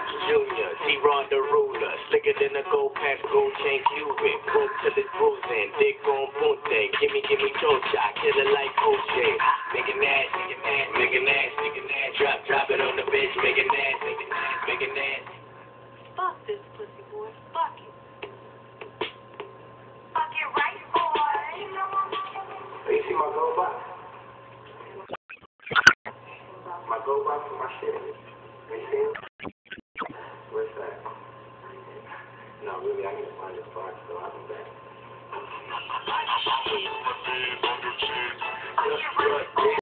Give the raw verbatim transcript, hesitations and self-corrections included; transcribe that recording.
Junior, T-Rod the ruler, slicker than a gold pass, gold chain Cuban, coke till it's bruising, dick on punte, gimme, gimme chocha, kill it like O J, make it nasty, make it nasty, make it nasty, make it nasty, drop, drop it on the bitch, make it nasty, make it nasty, make it nasty. Fuck this pussy boy, fuck it. Fuck it right, boy. You see my gold box? My gold box for my shit. You see it?